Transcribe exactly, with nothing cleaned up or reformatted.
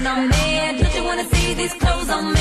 on me? Don't you wanna see these clothes on me?